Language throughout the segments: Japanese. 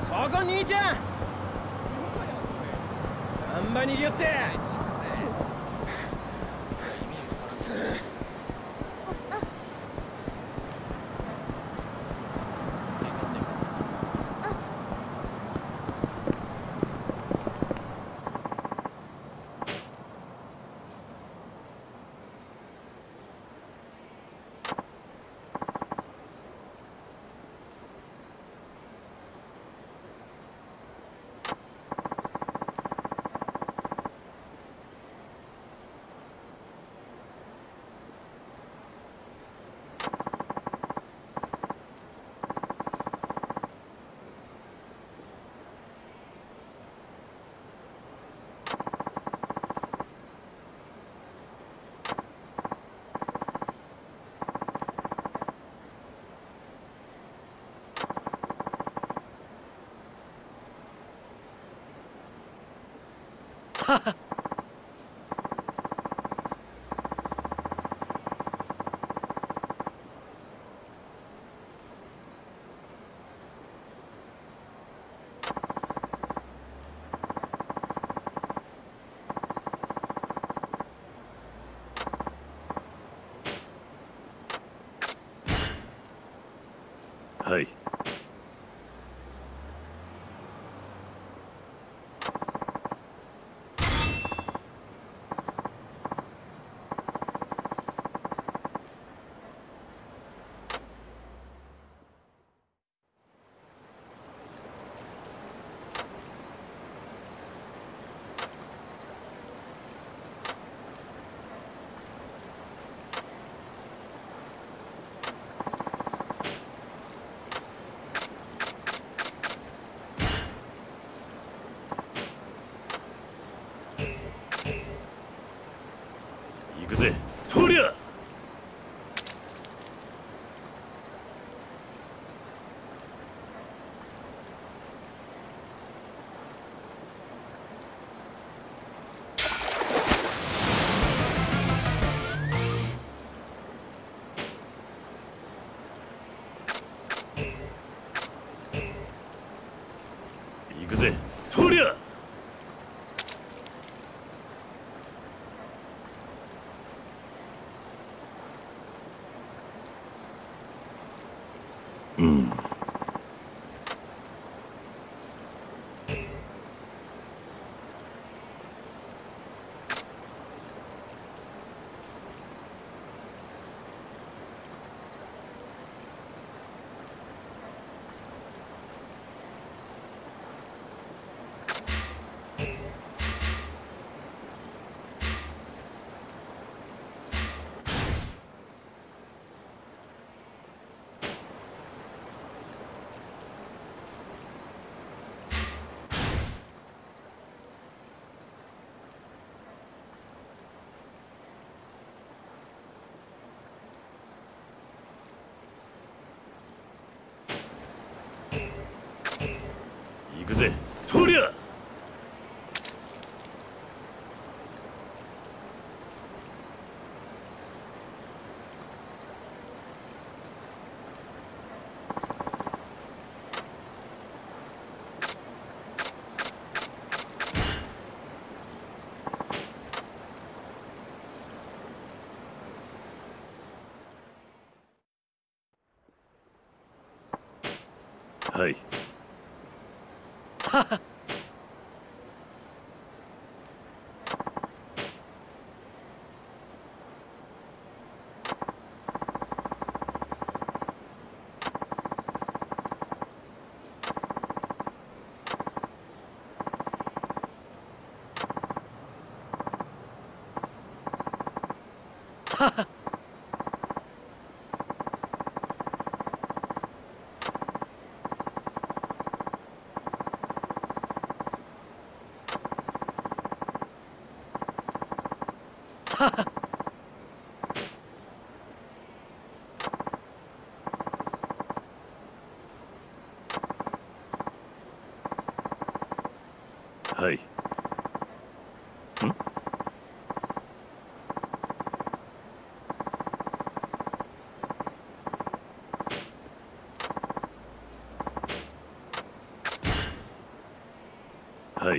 そこ兄ちゃんあんま逃げよってくそはい。行くぜ、とりゃ。行くぜ、とりゃ。うん。行くぜ、とりゃ。はい。 はははははい。ん？ はい。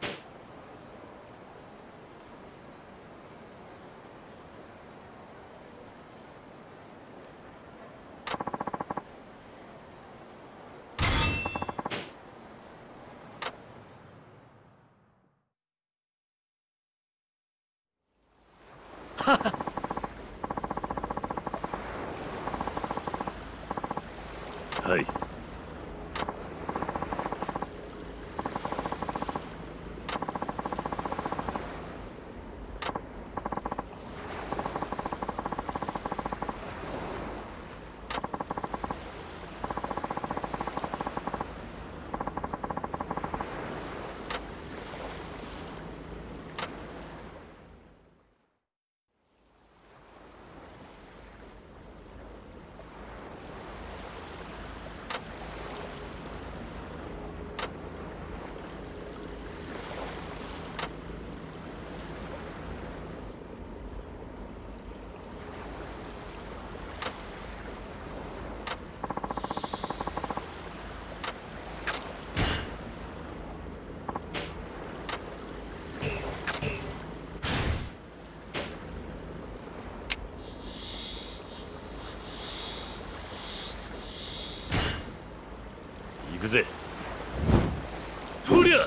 はは。 はい。行くぜ。とりゃ。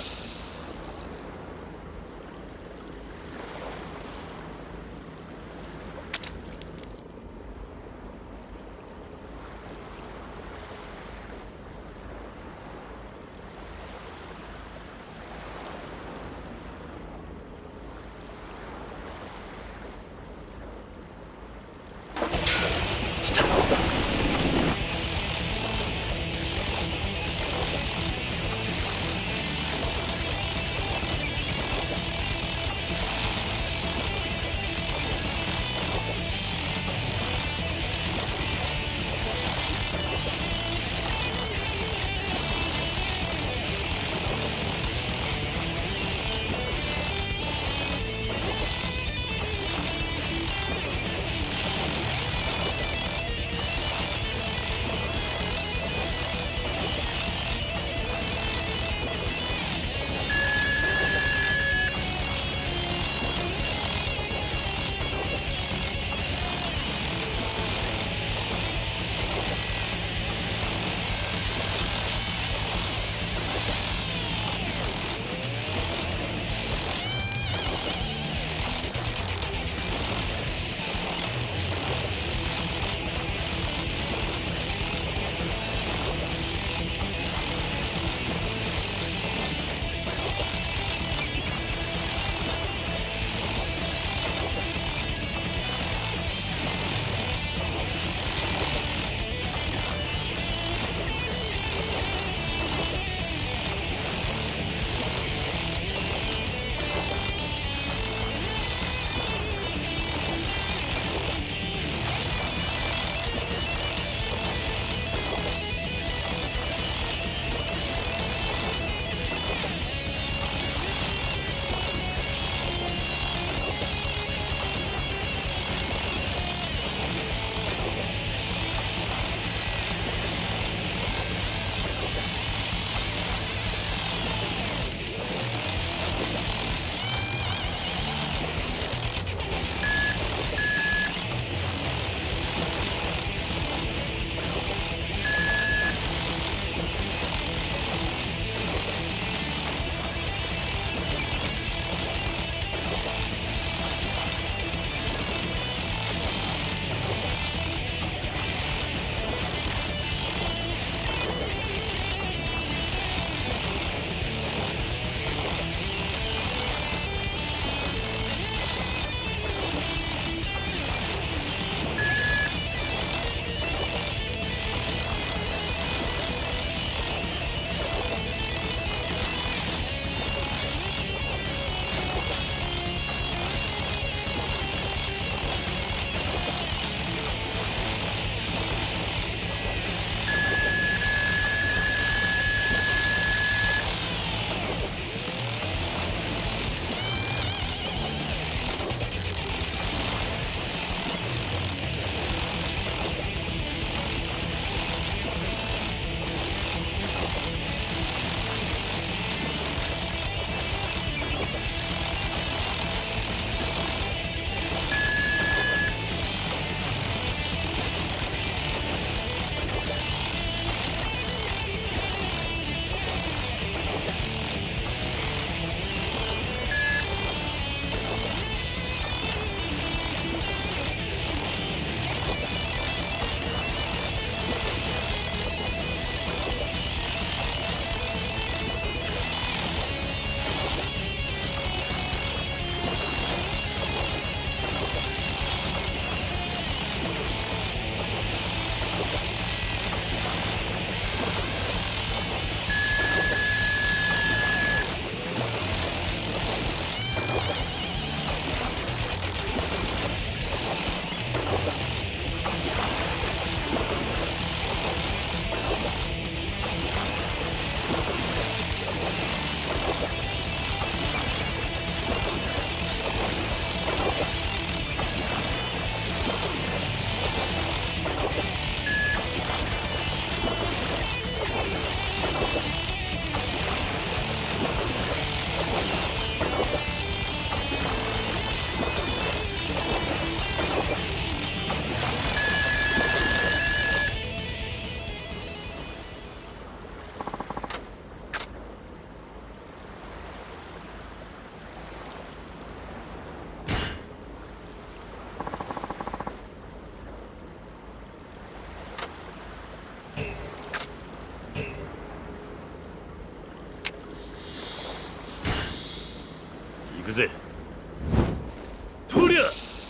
くぜ。とりゃ。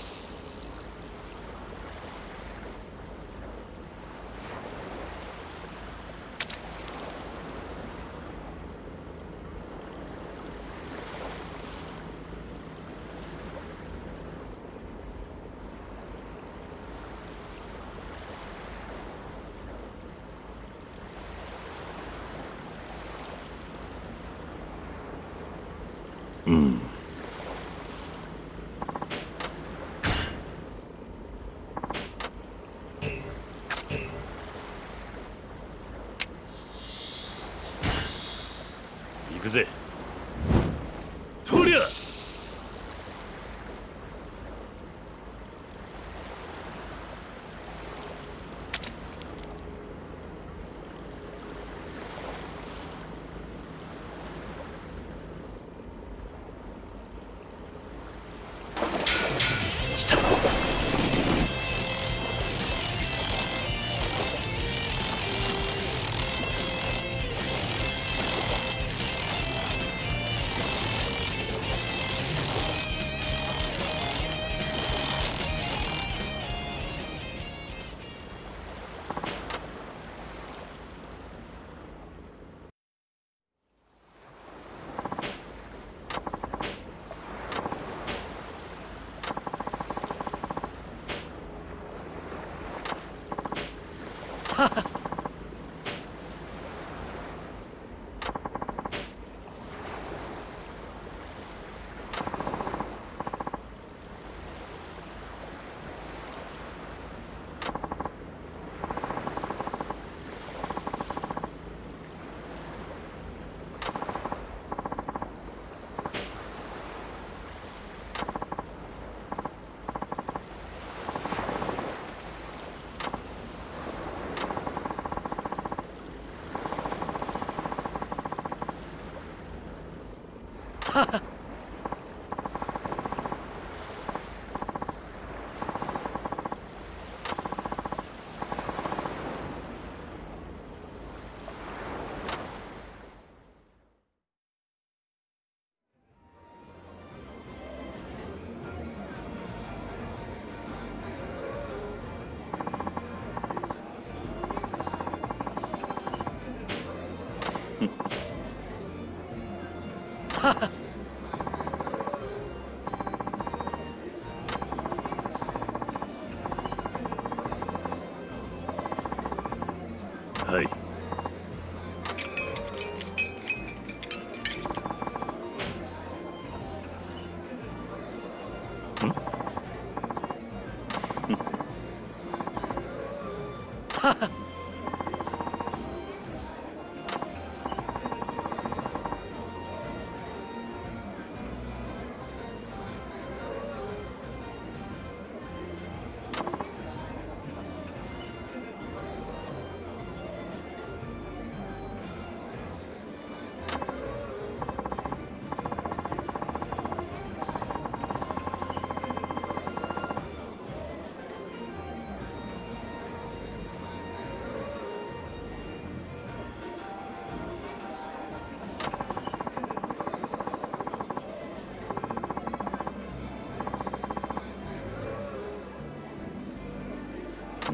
うん。行くぜ。とりゃ。来た。はい。うん。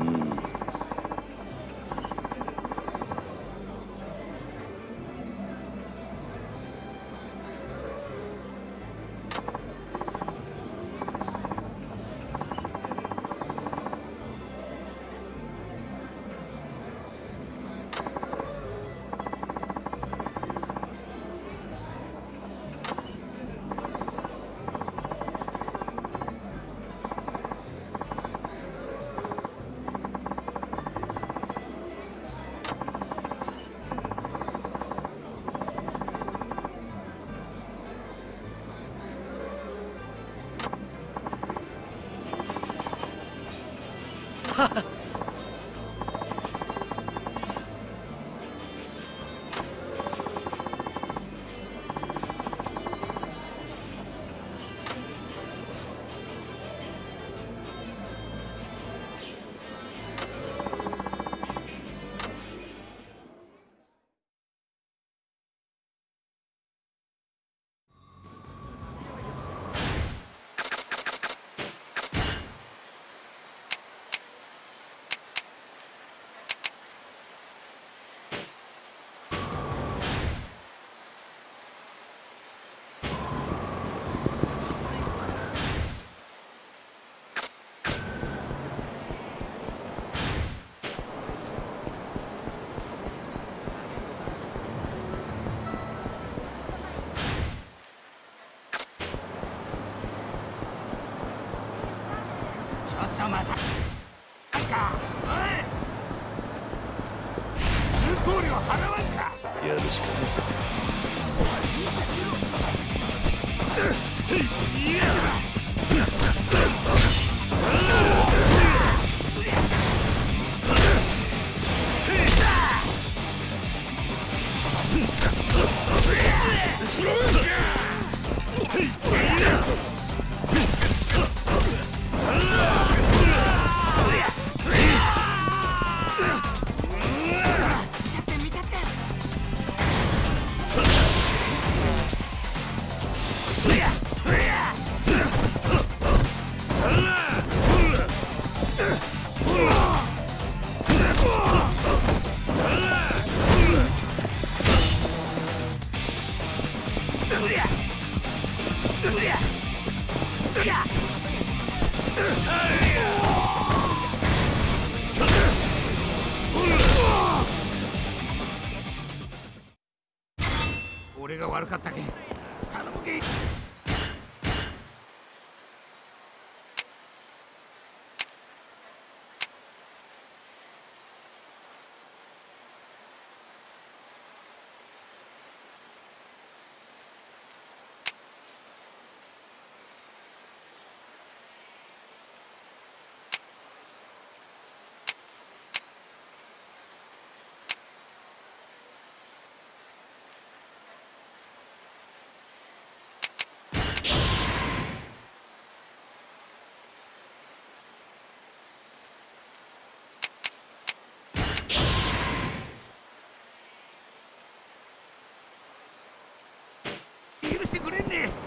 ょっと待たなんかおい通行料払わんか。 やるしか俺が悪かったけん頼むけん。許してくれんね。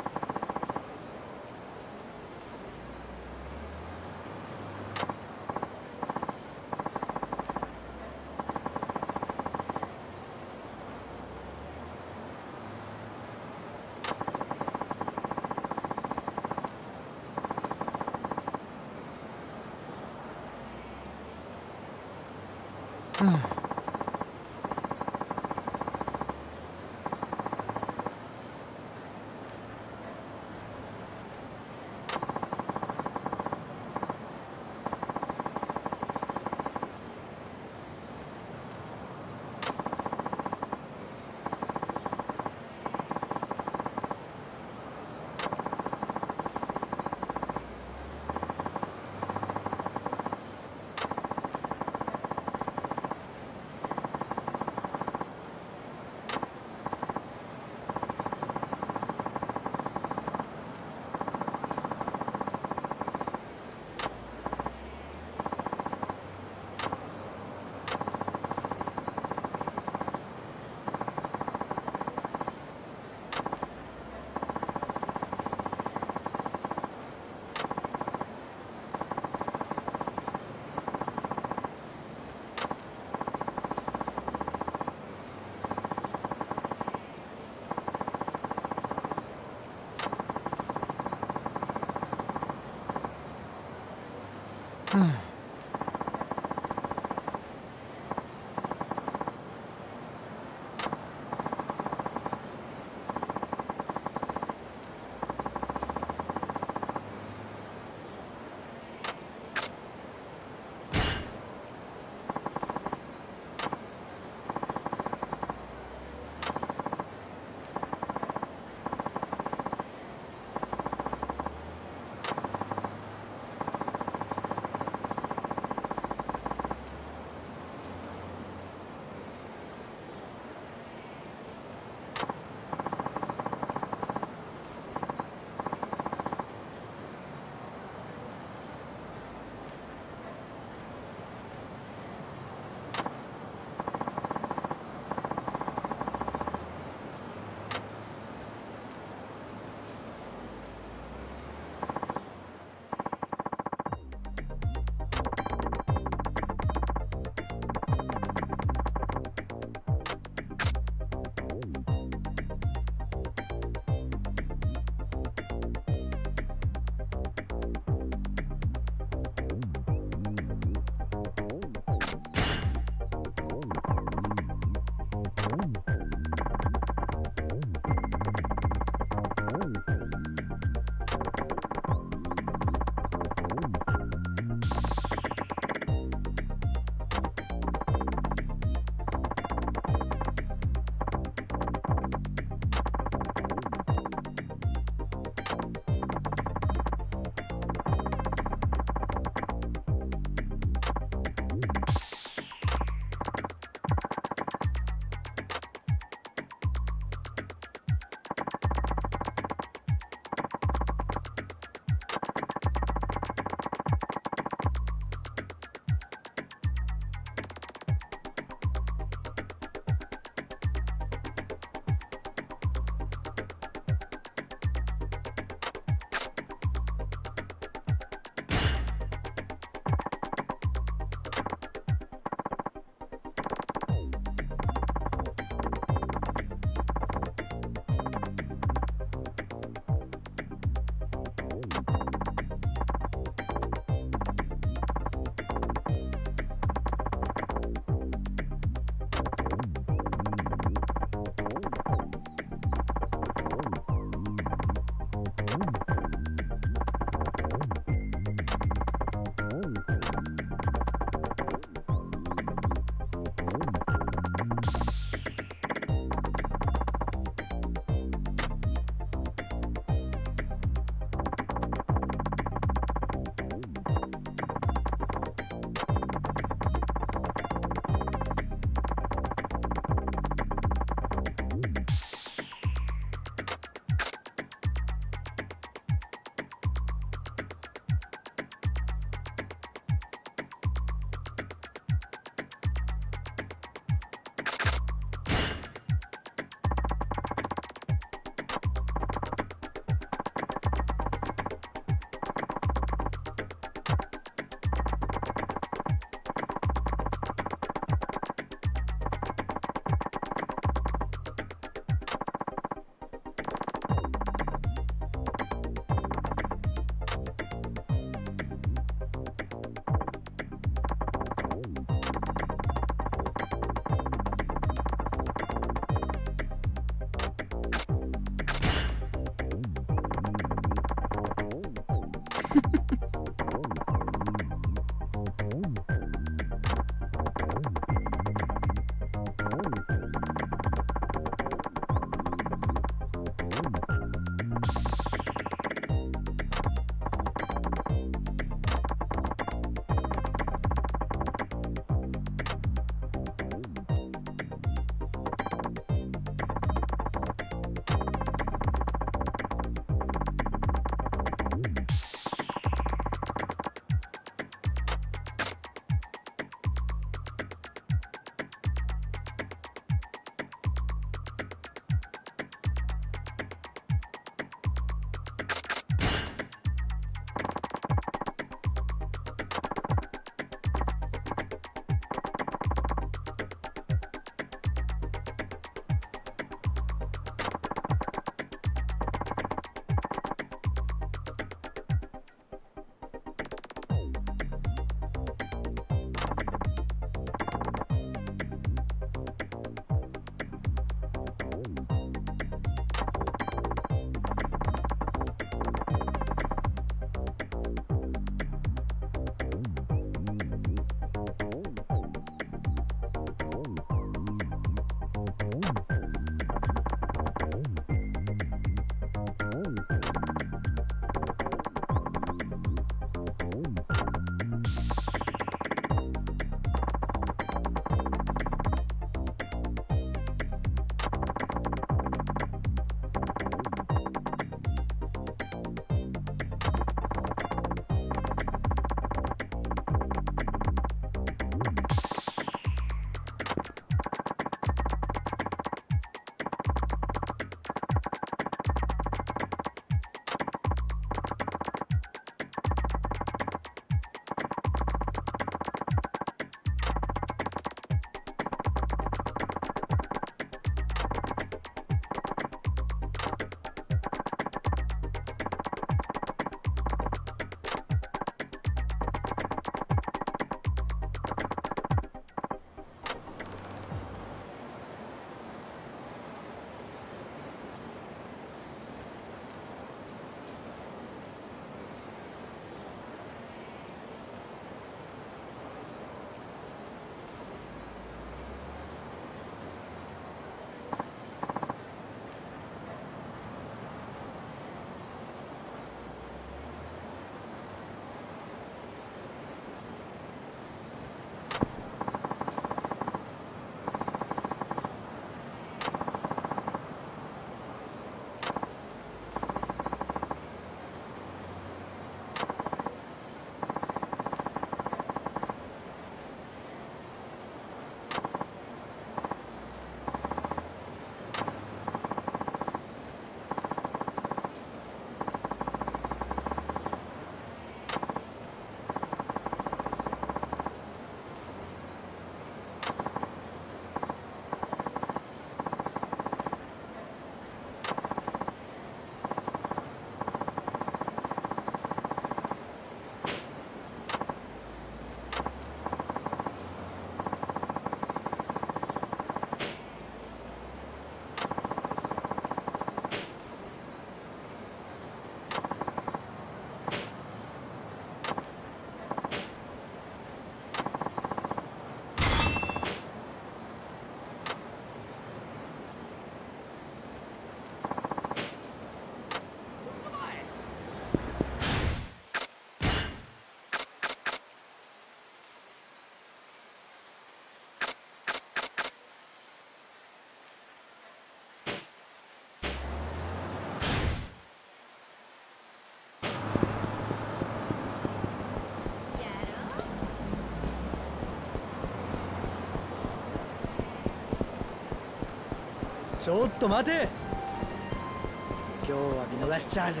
ちょっと待て。今日は見逃しちゃうぜ。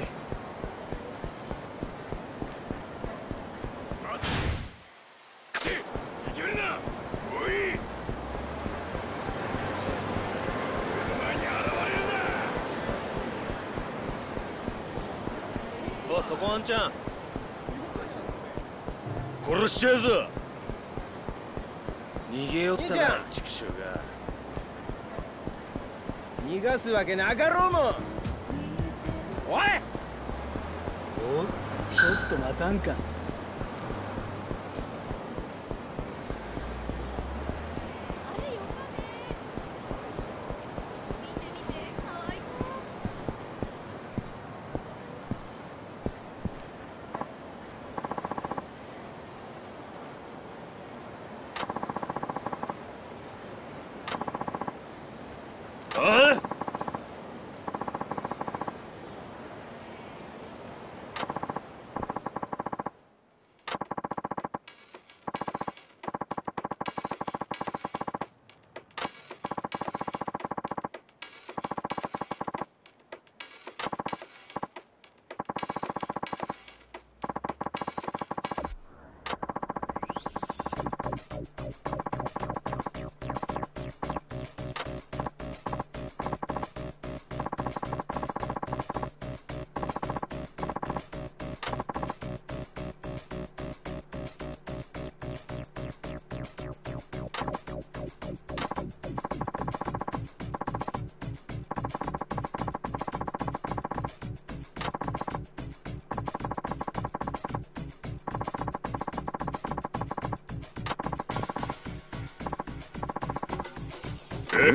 いけるな。おい、目の前に現れるな。 お、そこあんちゃん殺しちゃうぞ。 逃げよったな、畜生が。逃がすわけなかろうもん。おい、 お、ちょっと待たんか。 ああ、え？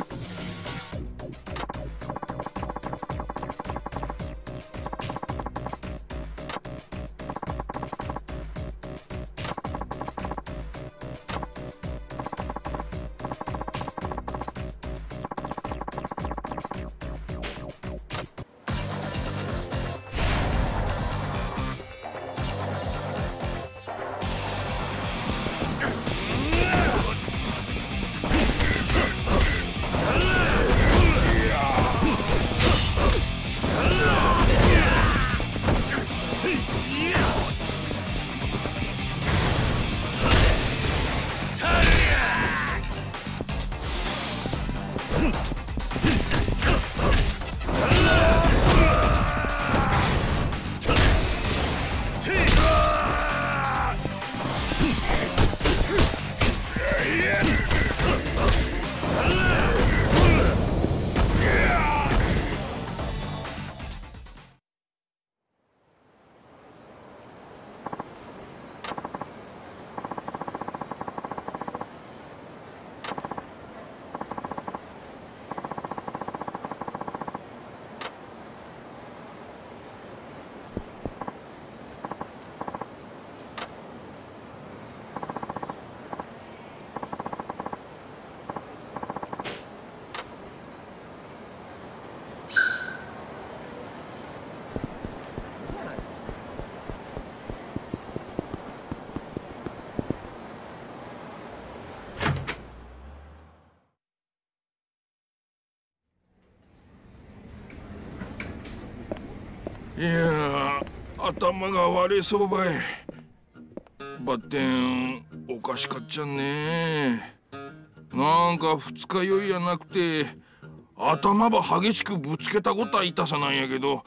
いや頭が割れそうばい。ばってんおかしかっちゃんね。なんか二日酔いやなくて頭ば激しくぶつけたことは痛さなんやけど、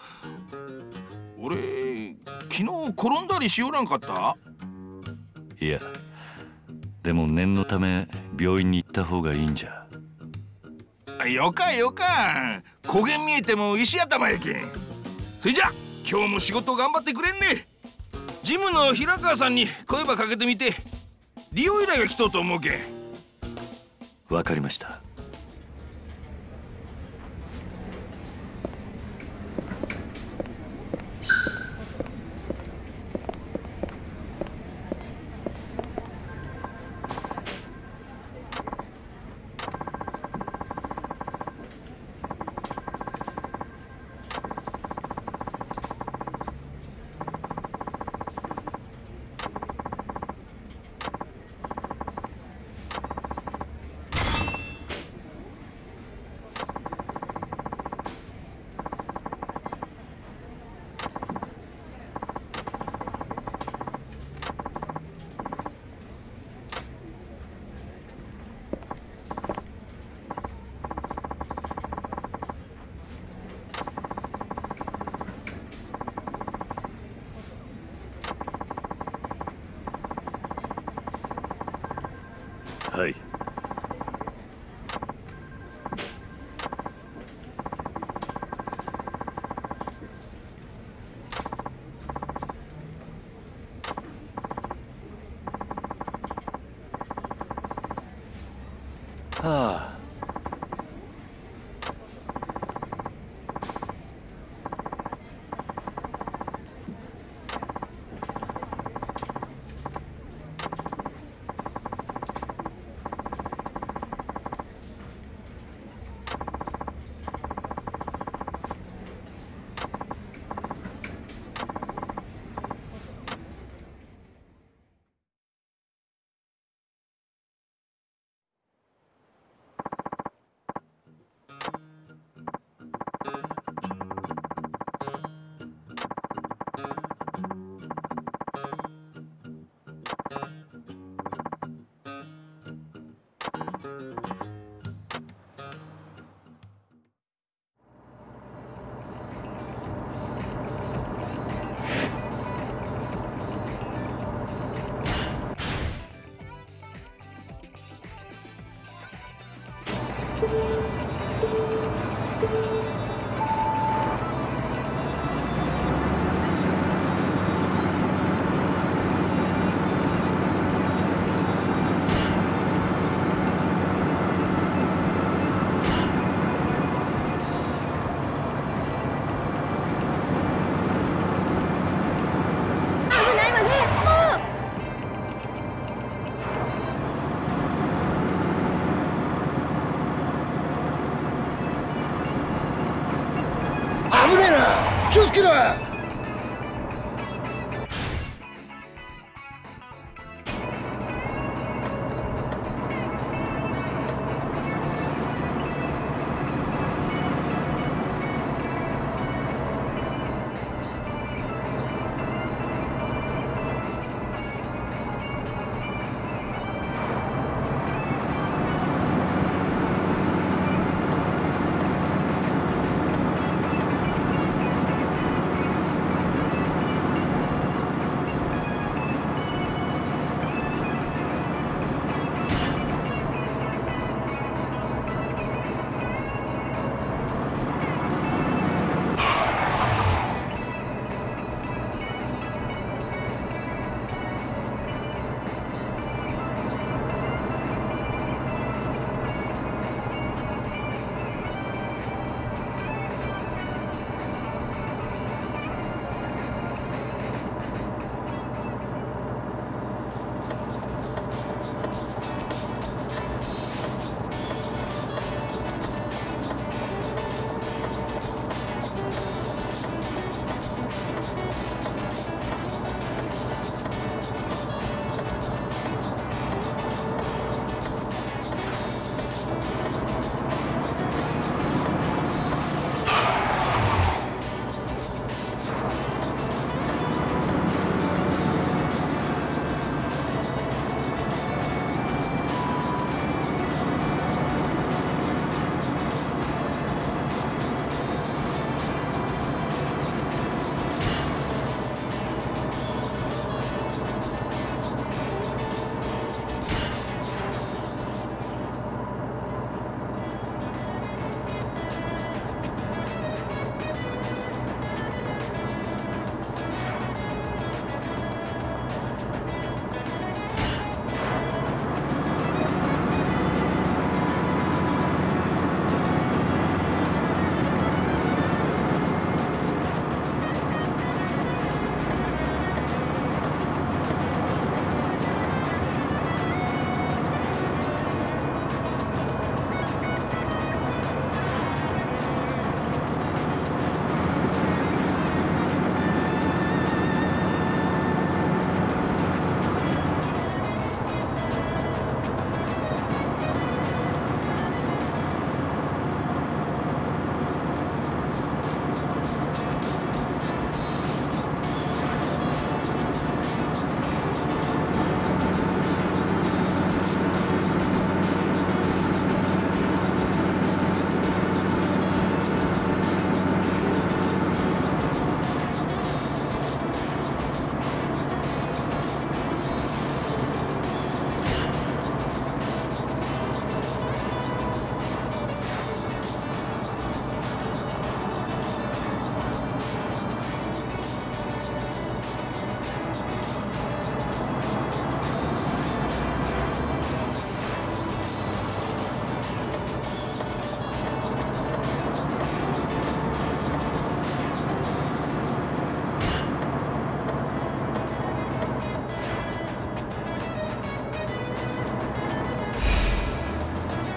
俺昨日転んだりしよらんかった？ いや、でも念のため病院に行った方がいいんじゃ。 よかよか、焦げ見えても石頭やけん。それじゃ今日も仕事頑張ってくれんね。ジムの平川さんに声ばかけてみて、利用依頼が来とうと思うけん。 わかりました。 はい。はあ。 危ねえな、気をつけろ。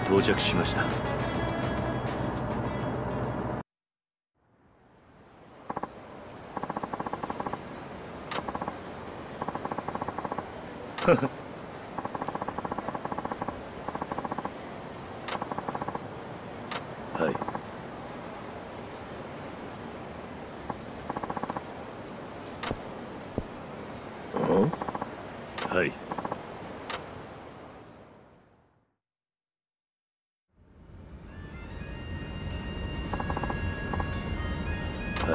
到着しました。はい。はい。はい。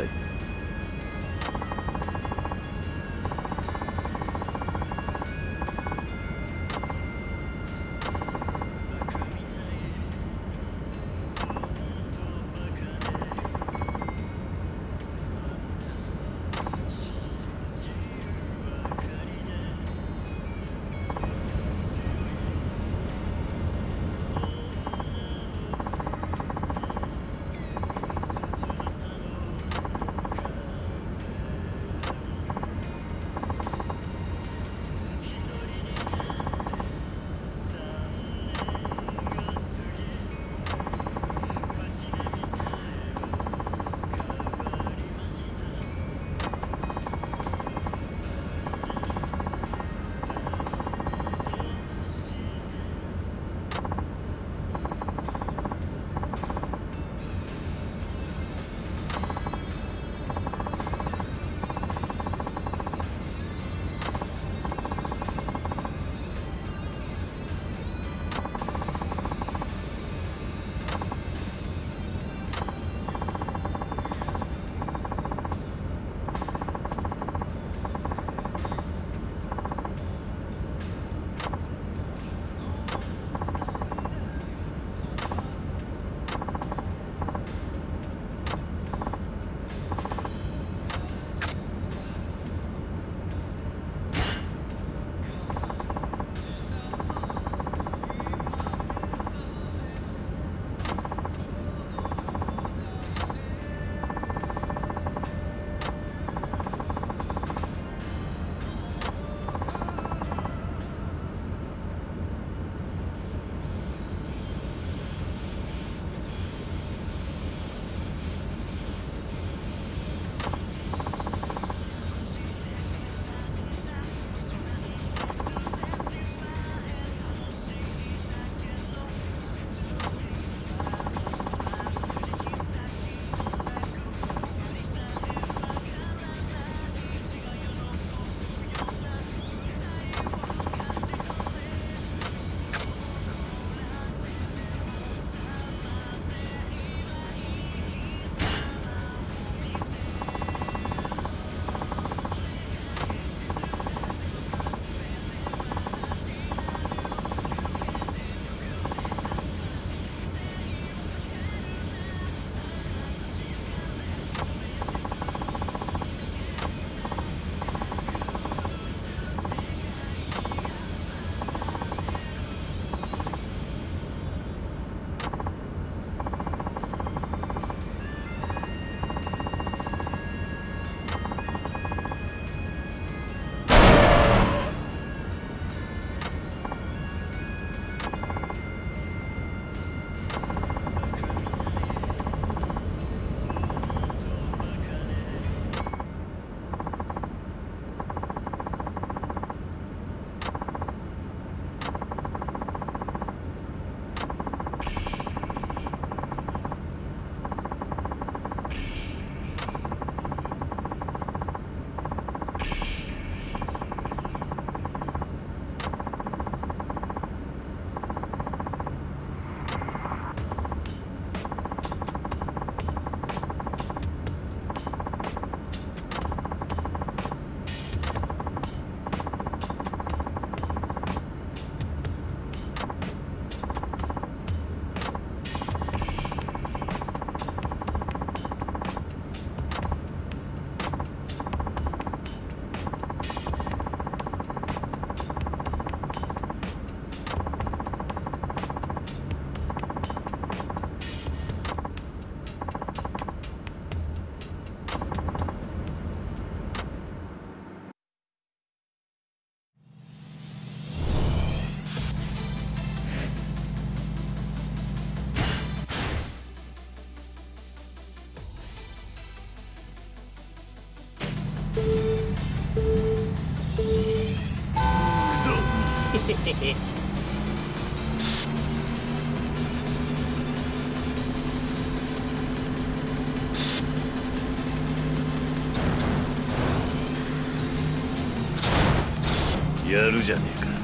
やるじゃねえか。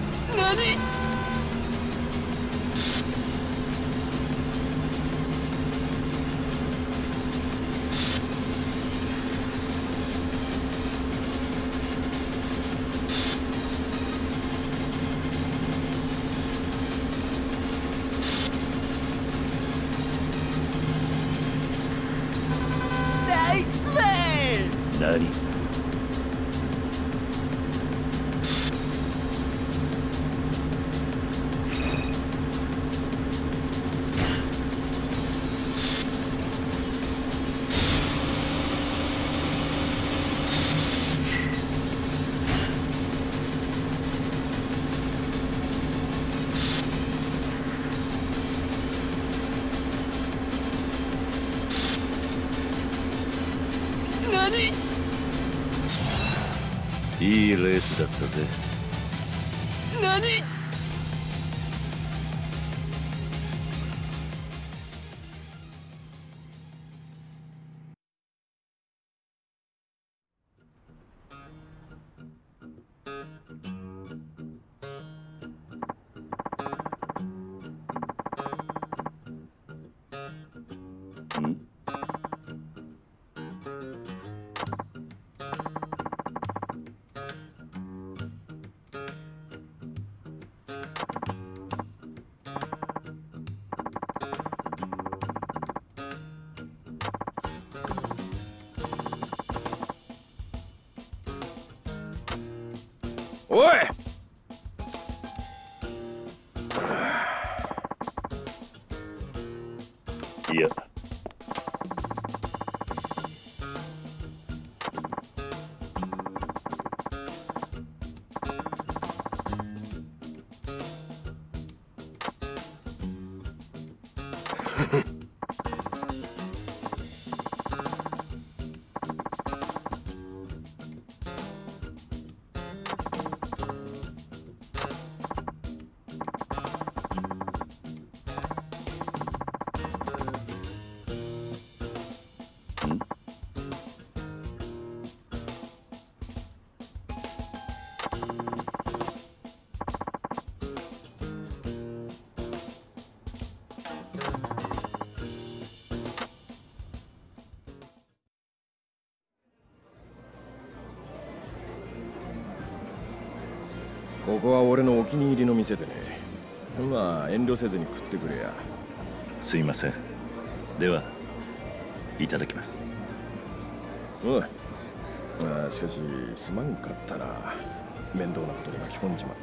何？いいレースだったぜ。 おい。 いや。 ここは俺のお気に入りの店でね。まあ遠慮せずに食ってくれや。 すいません。では、いただきます。 しかしすまんかったな。面倒なことに巻き込んじまって。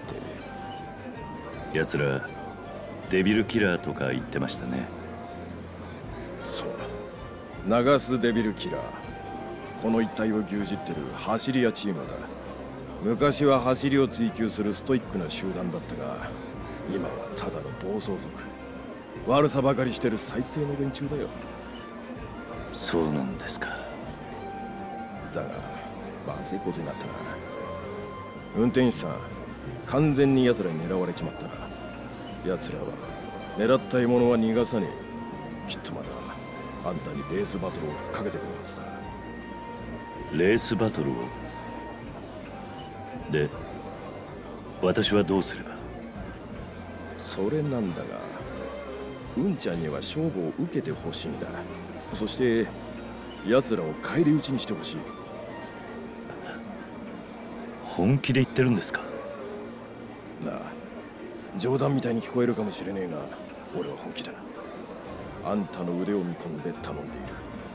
奴らデビルキラーとか言ってましたね。 そう、ナガスデビルキラー。この一帯を牛耳ってる走り屋チームだ。昔は走りを追求するストイックな集団だったが、今はただの暴走族。悪さばかりしてる最低の連中だよ。 そうなんですか。 だがまずいことになったな。運転手さん、完全に奴らに狙われちまったな。奴らは狙った獲物は逃がさねえ。きっとまだあんたにレースバトルをふっかけてくるはずだ。 レースバトルを？で、私はどうすれば？ それなんだが、うんちゃんには勝負を受けてほしいんだ。そして奴らを返り討ちにしてほしい。 本気で言ってるんですか？ なあ、冗談みたいに聞こえるかもしれねえが、俺は本気だ。あんたの腕を見込んで頼んでいる。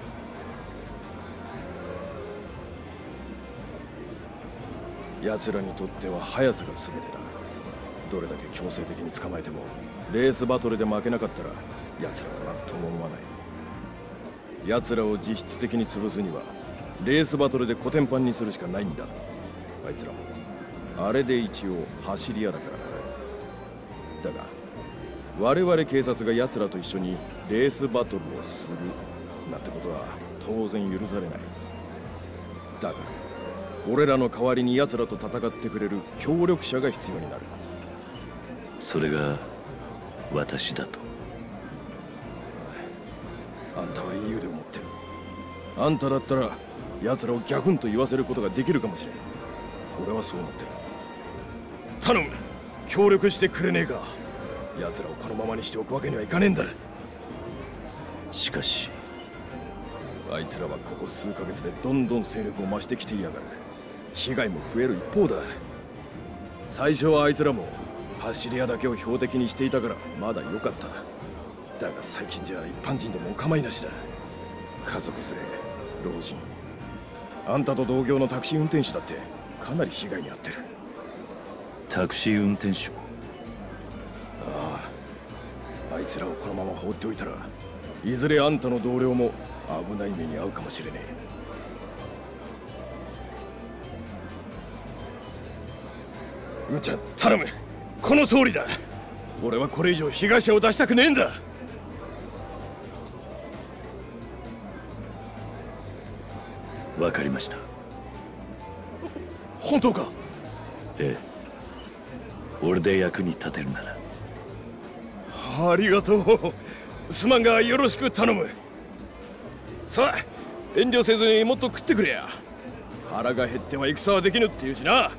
奴らにとっては速さが全てだ。どれだけ強制的に捕まえても、レースバトルで負けなかったら奴らは何とも思わない。奴らを実質的に潰すにはレースバトルでコテンパンにするしかないんだ。あいつらもあれで一応走り屋だからな。だが我々警察が奴らと一緒にレースバトルをするなんてことは当然許されない。だから俺らの代わりに奴らと戦ってくれる協力者が必要になる。 それが私だと。 あんたはいい腕を持ってる。あんただったら奴らをギャフンと言わせることができるかもしれん。俺はそう思ってる。頼む、協力してくれねえか。奴らをこのままにしておくわけにはいかねえんだ。 しかしあいつらはここ数ヶ月でどんどん勢力を増してきていやがる。被害も増える一方だ。最初はあいつらも走り屋だけを標的にしていたからまだ良かった。だが最近じゃ一般人でもお構いなしだ。家族連れ、老人、あんたと同業のタクシー運転手だってかなり被害に遭ってる。 タクシー運転手も。 ああ、あいつらをこのまま放っておいたらいずれあんたの同僚も危ない目に遭うかもしれねえ。うんちゃん頼む、この通りだ。俺はこれ以上被害者を出したくねえんだ。 わかりました。 本当か？ ええ、俺で役に立てるなら。 ありがとう。すまんがよろしく頼む。さあ、遠慮せずにもっと食ってくれや。腹が減っては戦はできぬっていうしな。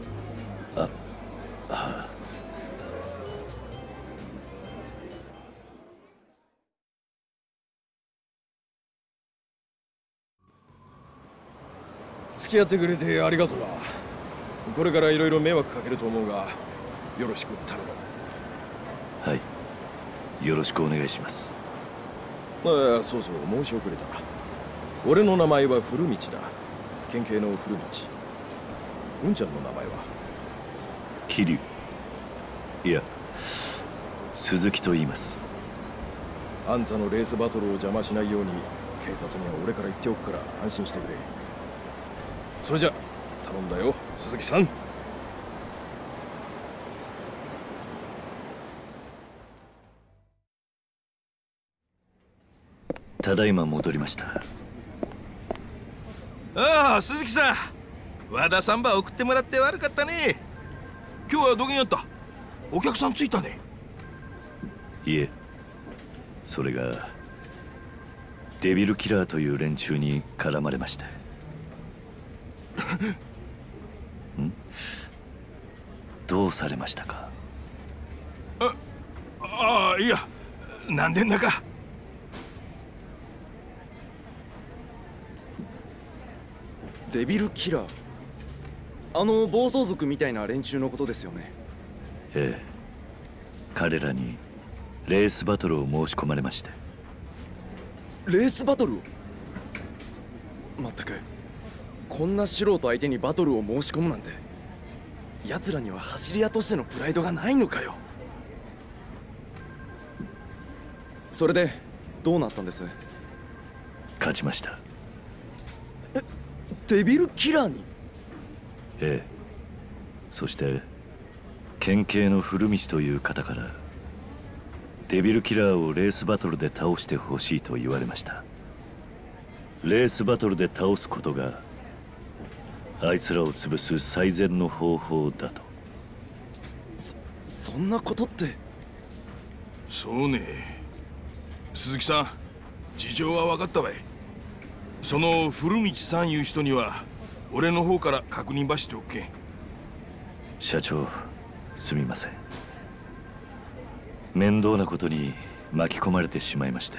付き合ってくれてありがとうな。これからいろいろ迷惑かけると思うがよろしく頼む。 はい、よろしくお願いします。 そうそう、申し遅れた。俺の名前は古道だ。県警の古道。うんちゃんの名前は？ 桐生、いや鈴木と言います。 あんたのレースバトルを邪魔しないように警察には俺から言っておくから安心してくれ。それじゃ頼んだよ、鈴木さん。 ただいま戻りました。 ああ、鈴木さん、和田さんば送ってもらって悪かったね。今日はどげんやった？お客さんついたね。 いえ、それがデビルキラーという連中に絡まれましてどうされましたか？ ああ、いや、なんでんだか。 デビルキラー、あの暴走族みたいな連中のことですよね。 ええ、彼らにレースバトルを申し込まれまして。 レースバトルを？まったく、こんな素人相手にバトルを申し込むなんて、奴らには走り屋としてのプライドがないのかよ。それでどうなったんです？ 勝ちました。 デビルキラーに？ ええ、そして県警の古道という方からデビルキラーをレースバトルで倒してほしいと言われました。レースバトルで倒すことがあいつらを潰す最善の方法だと。 そんなことって。 そうね、鈴木さん、事情は分かったわい。その古道さんいう人には俺の方から確認ばしておくけん。 社長、すみません。面倒なことに巻き込まれてしまいまして。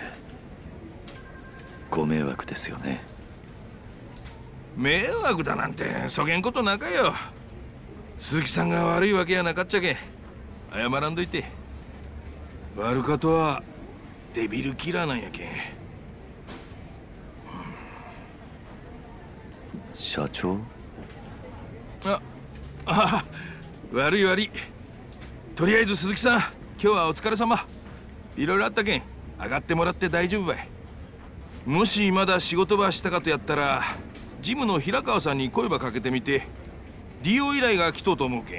ご迷惑ですよね。 迷惑だなんてそげんことなかよ。鈴木さんが悪いわけやなかっちゃけん謝らんといて。悪かとはデビルキラーなんやけん。 社長？ 悪い悪い。とりあえず鈴木さん、今日はお疲れ様。いろいろあったけん上がってもらって大丈夫ばい。もしまだ仕事ばしたかとやったらジムの平川さんに声ばかけてみて、利用依頼が来とうと思うけん。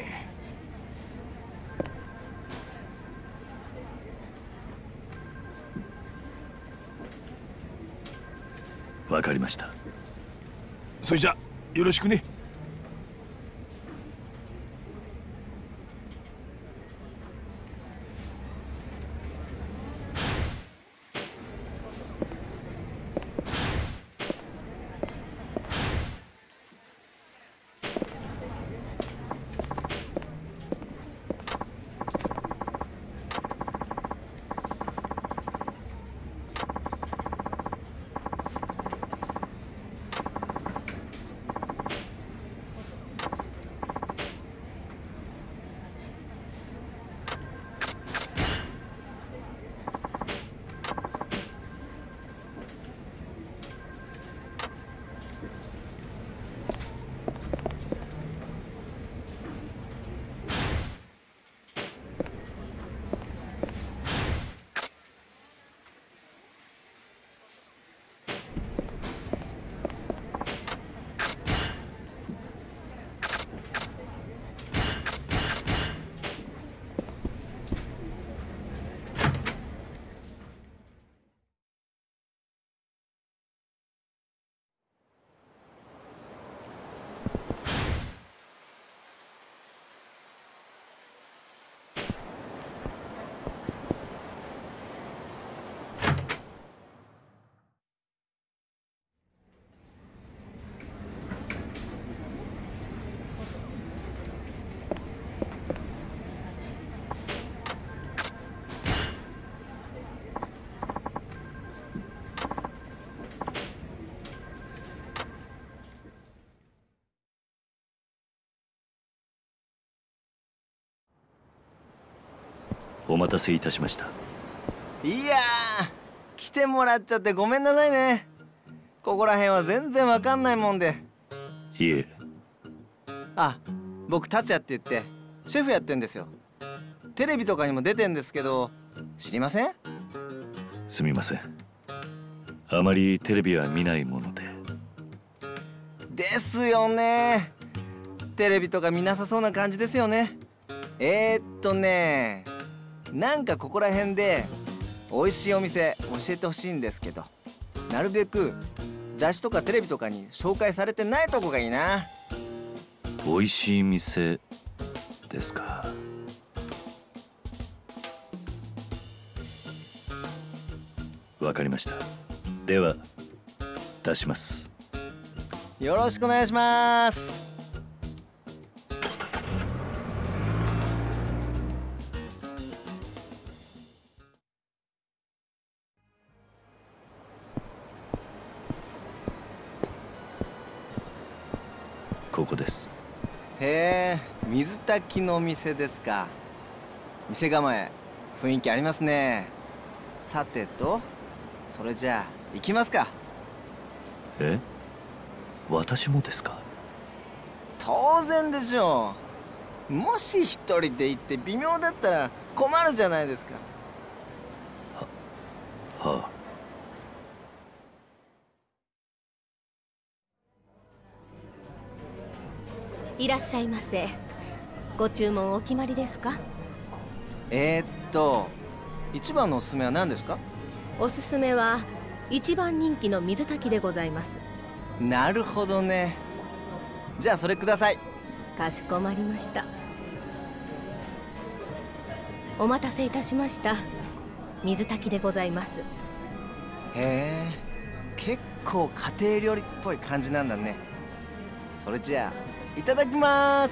わかりました。 それじゃよろしくね。 お待たせいたしました。 いやー、来てもらっちゃってごめんなさいね。ここら辺は全然わかんないもんで。 いえ。 あ、僕達也って言ってシェフやってんですよ。テレビとかにも出てんですけど、知りません？ すみません。あまりテレビは見ないもので。 ですよね。テレビとか見なさそうな感じですよね。なんかここら辺で美味しいお店教えてほしいんですけど、なるべく雑誌とかテレビとかに紹介されてないとこがいいな。 美味しい店ですか。わかりました。では出します。 よろしくお願いします。 ここです。 へえ、水炊きの店ですか。店構え雰囲気ありますね。さてと、それじゃあ行きますか。 え？私もですか？ 当然でしょう。もし一人で行って微妙だったら困るじゃないですか。 はあ。 いらっしゃいませ。ご注文お決まりですか？ 一番のおすすめは何ですか？ おすすめは一番人気の水炊きでございます。 なるほどね。じゃあそれください。 かしこまりました。お待たせいたしました。水炊きでございます。 へえ、結構家庭料理っぽい感じなんだね。それじゃあいただきます。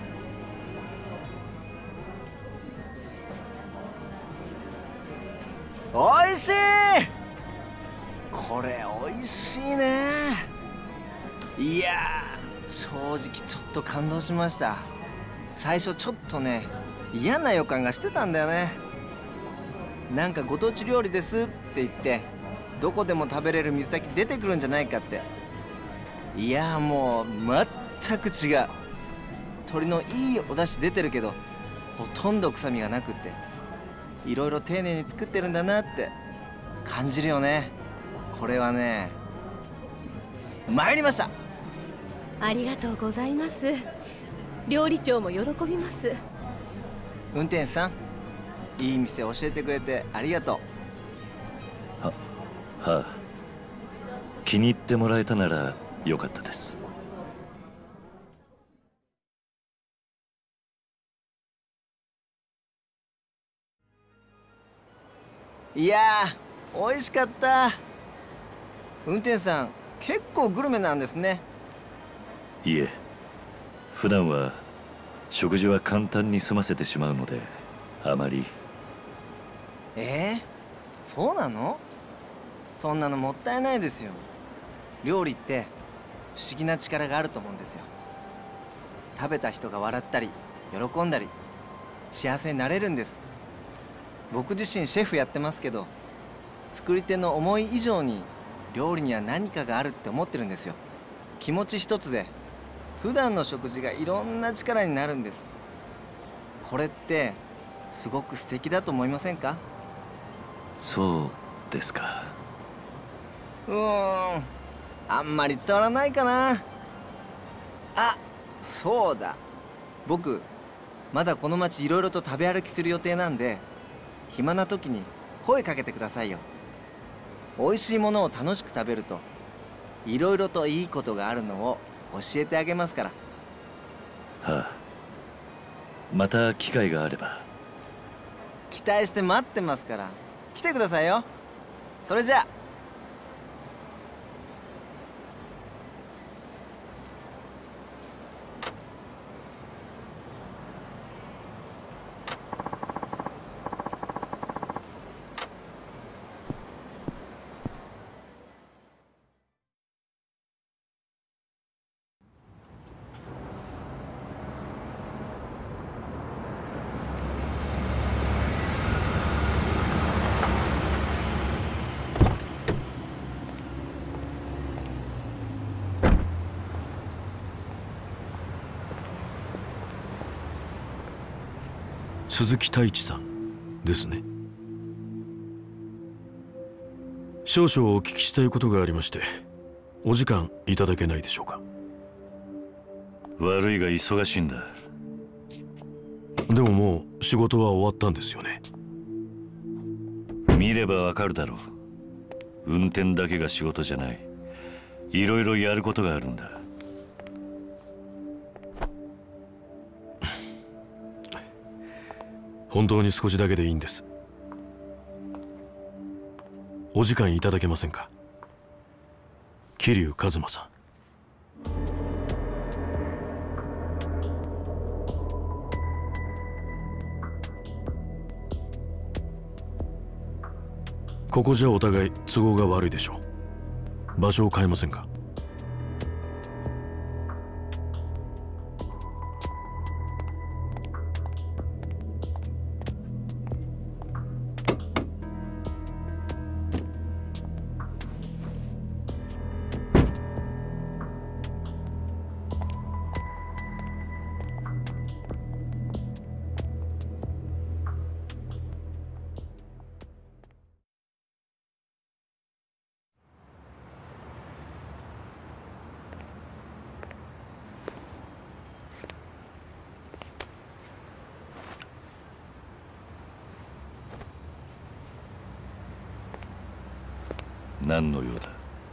おいしい。これおいしいね。いやー、正直ちょっと感動しました。最初ちょっとね、嫌な予感がしてたんだよね。なんかご当地料理ですって言ってどこでも食べれる水炊き出てくるんじゃないかって。いやー、もう全く違う。鶏のいいお出汁出てるけどほとんど臭みがなくって、いろいろ丁寧に作ってるんだなって感じるよね。これはね、参りました。 ありがとうございます。料理長も喜びます。 運転手さん、いい店教えてくれてありがとう。はあ、気に入ってもらえたならよかったです。 いやー、美味しかった。運転手さん、結構グルメなんですね。 いえ、普段は食事は簡単に済ませてしまうのであまり。 そうなの？そんなのもったいないですよ。料理って不思議な力があると思うんですよ。食べた人が笑ったり喜んだり幸せになれるんです。僕自身シェフやってますけど、作り手の思い以上に料理には何かがあるって思ってるんですよ。気持ち一つで普段の食事がいろんな力になるんです。これってすごく素敵だと思いませんか？ そうですか。 あんまり伝わらないかな。あ、そうだ。僕まだこの町いろいろと食べ歩きする予定なんで、暇な時に声かけてくださいよ。美味しいものを楽しく食べるといろいろといいことがあるのを教えてあげますから。 はあ、また機会があれば。 期待して待ってますから来てくださいよ。それじゃあ。 鈴木太一さんですね。少々お聞きしたいことがありまして、お時間いただけないでしょうか。 悪いが忙しいんだ。 でももう仕事は終わったんですよね。 見ればわかるだろう。運転だけが仕事じゃない。いろいろやることがあるんだ。 本当に少しだけでいいんです。お時間いただけませんか。桐生一馬さん。ここじゃお互い都合が悪いでしょう。場所を変えませんか。 何の用だ。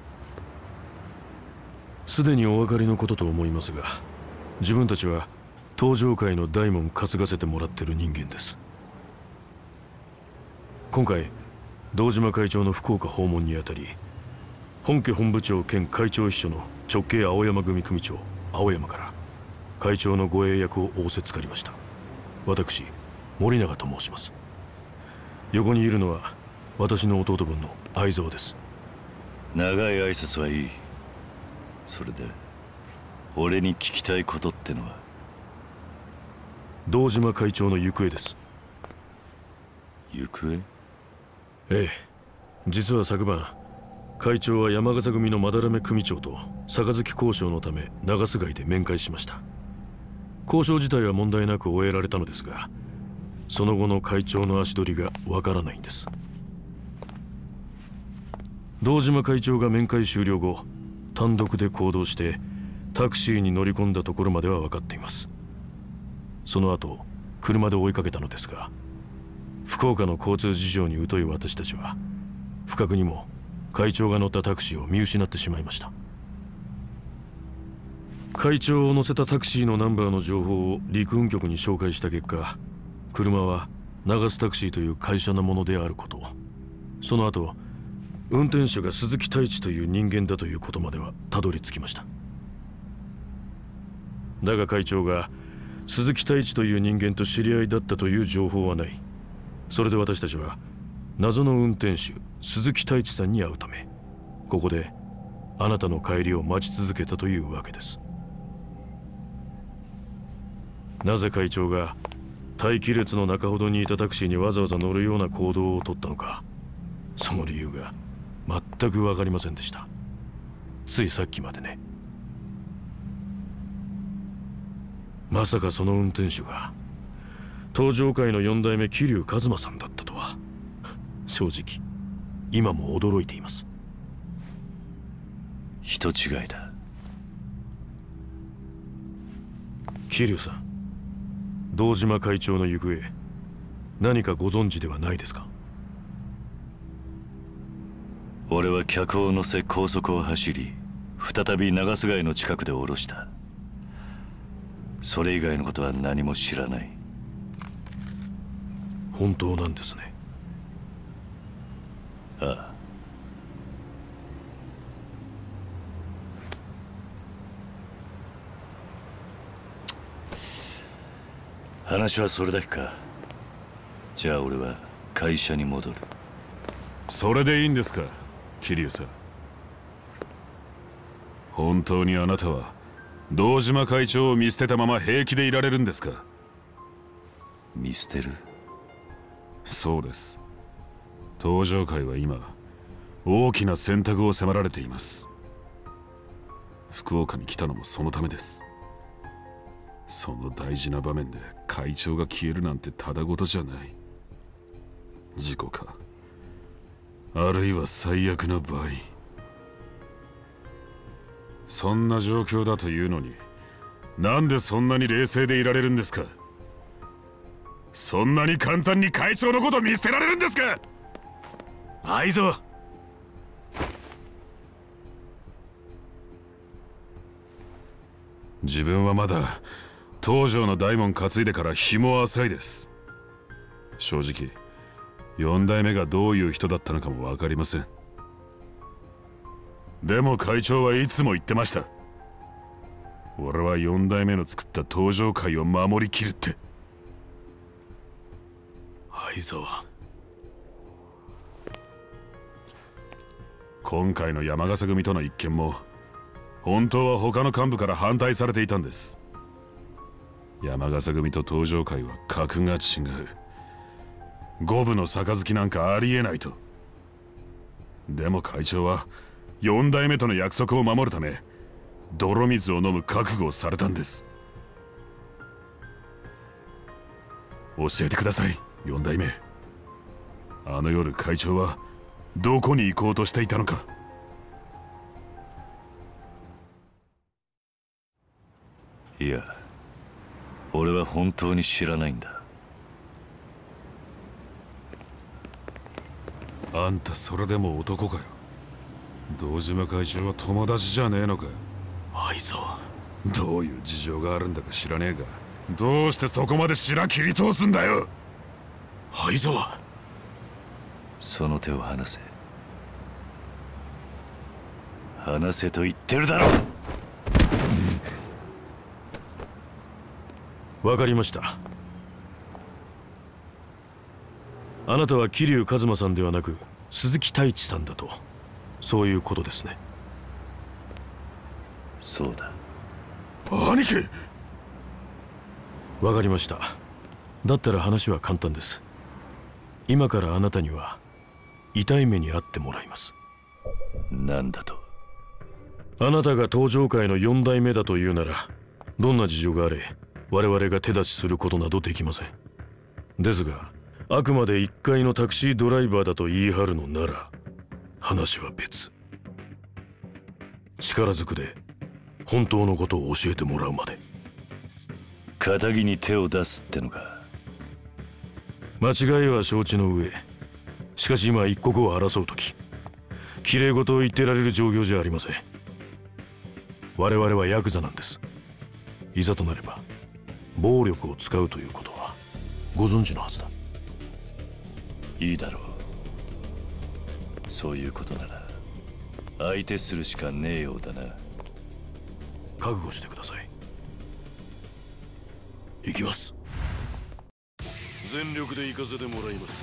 すでにお分かりのことと思いますが、自分たちは東上界の大門担がせてもらってる人間です。今回堂島会長の福岡訪問にあたり、本家本部長兼会長秘書の直系青山組組長青山から会長の護衛役を仰せつかりました。私森永と申します。横にいるのは私の弟分の相沢です。 長い挨拶はいい。それで俺に聞きたいことってのは。 堂島会長の行方です。 行方？ ええ、実は昨晩会長は山笠組の斑目組長と杯交渉のため長洲街で面会しました。交渉自体は問題なく終えられたのですが、その後の会長の足取りがわからないんです。堂島会長が面会終了後、単独で行動してタクシーに乗り込んだところまでは分かっています。その後車で追いかけたのですが、福岡の交通事情に疎い私たちは不覚にも会長が乗ったタクシーを見失ってしまいました。会長を乗せたタクシーのナンバーの情報を陸運局に照会した結果、車は長洲タクシーという会社のものであること、その後運転手が鈴木太一という人間だということまではたどり着きました。だが会長が鈴木太一という人間と知り合いだったという情報はない。それで私たちは謎の運転手鈴木太一さんに会うため、ここであなたの帰りを待ち続けたというわけです。なぜ会長が待機列の中ほどにいたタクシーにわざわざ乗るような行動をとったのか、その理由が全く分かりませんでした。ついさっきまでね。まさかその運転手が東上界の4代目桐生一馬さんだったとは、正直今も驚いています。 人違いだ。 桐生さん、堂島会長の行方何かご存知ではないですか。 俺は客を乗せ高速を走り、再び長洲街の近くで降ろした。それ以外のことは何も知らない。 本当なんですね。 ああ。話はそれだけか。じゃあ俺は会社に戻る。 それでいいんですか、桐生さん。本当にあなたは堂島会長を見捨てたまま平気でいられるんですか。 見捨てる？ そうです。東上界は今大きな選択を迫られています。福岡に来たのもそのためです。その大事な場面で会長が消えるなんてただごとじゃない。事故か、あるいは最悪な場合。そんな状況だというのに、なんでそんなに冷静でいられるんですか。そんなに簡単に会長のこと見捨てられるんですか。 愛沢、 自分はまだ東条の大門担いでから日も浅いです。正直4代目がどういう人だったのかも分かりません。でも会長はいつも言ってました。俺は4代目の作った東条会を守りきるって。 愛沢、 今回の山笠組との一件も本当は他の幹部から反対されていたんです。山笠組と東条会は格が違う。五分の杯なんかありえないと。でも会長は4代目との約束を守るため泥水を飲む覚悟をされたんです。教えてください、4代目。あの夜会長はどこに行こうとしていたのか。 いや、俺は本当に知らないんだ。 あんたそれでも男かよ。堂島会長は友達じゃねえのか。 愛沢、 どういう事情があるんだか知らねえが、どうしてそこまで白切り通すんだよ。 愛沢、 その手を離せ。離せと言ってるだろう。 わかりました。あなたは桐生一馬さんではなく鈴木太一さんだと、そういうことですね。 そうだ。 兄貴。 わかりました。だったら話は簡単です。今からあなたには痛い目に遭ってもらいます。 なんだと。 あなたが東条会の4代目だというなら、どんな事情があれ我々が手出しすることなどできません。ですがあくまで1階のタクシードライバーだと言い張るのなら話は別。力ずくで本当のことを教えてもらうまで。 仇に手を出すってのか。 間違いは承知の上、しかし今一刻を争う時、きれい事を言ってられる状況じゃありません。我々はヤクザなんです。いざとなれば暴力を使うということはご存知のはずだ。 いいだろう。そういうことなら相手するしかねえようだな。 覚悟してください。行きます。全力で行かせてもらいます。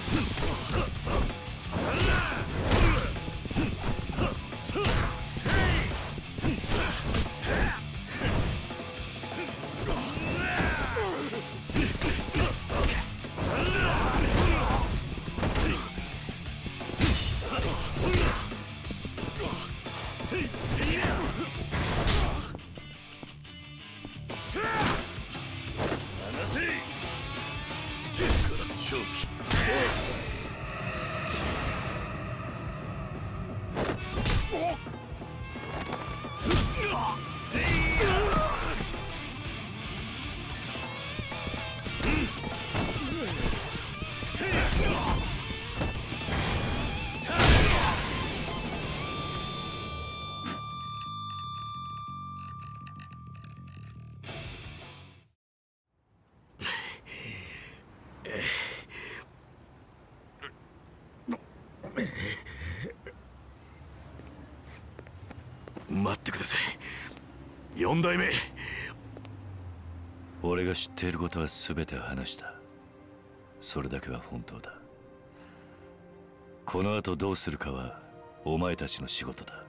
待ってください、4代目。 俺が知っていることは全て話した。それだけは本当だ。この後どうするかはお前たちの仕事だ。